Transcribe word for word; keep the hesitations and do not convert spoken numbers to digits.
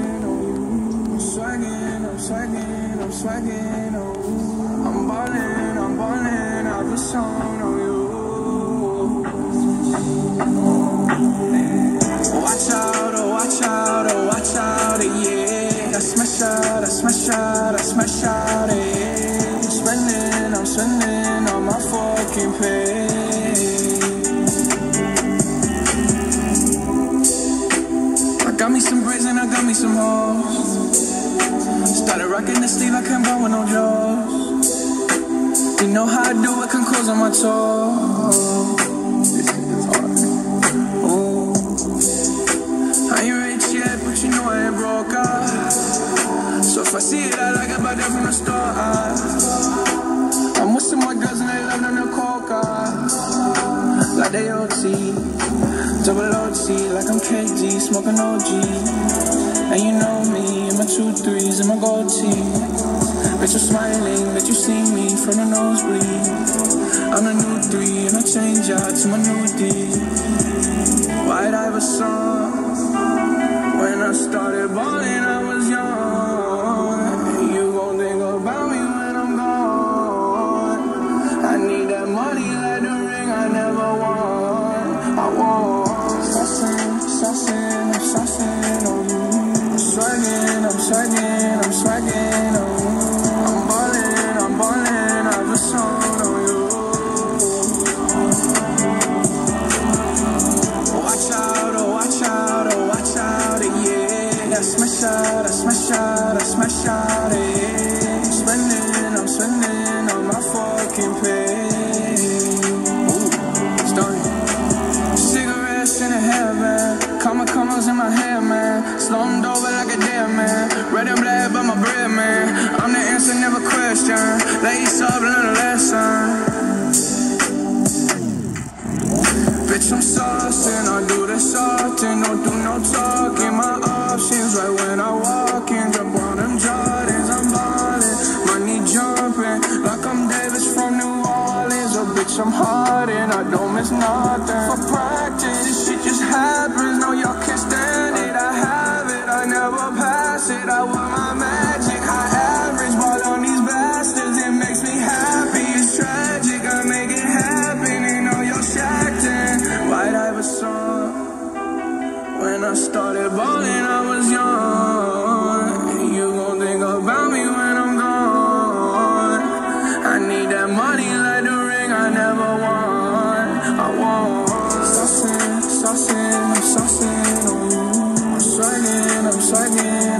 on you. I'm swagging, I'm swagging, I'm swagging on you. I'm ballin', I'm ballin', I've a song on you. Watch out, oh watch out, oh watch out, yeah. I smash out, I smash out, I smash out, yeah. I'm spending, I'm spending on my fucking pay. I got me some braids and I got me some hoes. Started rocking the sleeve, I can't buy with no jaws. You know how I do it, can close on my toes. You know I ain't broke out. So if I see it, I like it, buy that from the store. I'm with some more girls and they love them to coca. Like they O T, double O T, like I'm K G, smoking O G. And you know me, in my two threes, and my gold tee. Bitch, you're smiling, that you see me from the nosebleed. I'm the new three, and I change out to my new D. White Iverson. When I started balling, I was young. You gon' think about me when I'm gone. I need that money like the ring I never won. I want saucing, saucing, I'm saucing on you. I'm swagging, I'm swagging, I'm swagging on you. I'm ballin', I'm ballin', I've a song on you. Watch out, oh watch out, oh watch out. I smash out, I smash out, I smash out, yeah. I'm spending, I'm spending on my fucking pay. Ooh, starting. Cigarettes in the hair, man. Comma commas in my hair, man. Slummed over like a dead man. Red and black by my bread, man. I'm the answer, never question. Lace up, learn a lesson. Bitch, I'm saucing, I do this often, don't do no talking. My options right when I walk in, jump on them Jordans, I'm ballin', money jumping, like I'm Davis from New Orleans. Oh bitch, I'm hard and I don't miss nothing. For practice, this shit just happens, no y'all can't stand it. I have it, I never pass it, I want my magic, high average, ball on these bastards, it makes me happy. It's tragic, I make it happen, ain't no y'all shacking. White Iverson. When I started balling, I was young. You gon' think about me when I'm gone. I need that money like the ring I never won. I want saucing, saucing, I'm saucing on you. I'm swagging, I'm swagging.